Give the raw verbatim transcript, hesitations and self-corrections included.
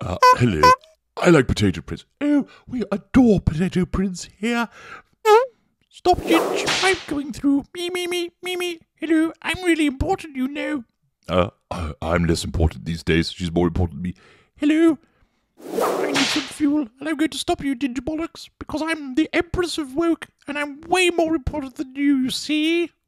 Uh, hello. I like Potato Prince. Oh, we adore Potato Prince here. Stop, Ginge. I'm going through. Me, me, me, me, me. Hello, I'm really important, you know. Uh, uh, I'm less important these days. She's more important than me. Hello. I need some fuel, and I'm going to stop you, Ginger Bollocks, because I'm the Empress of Woke, and I'm way more important than you, you see?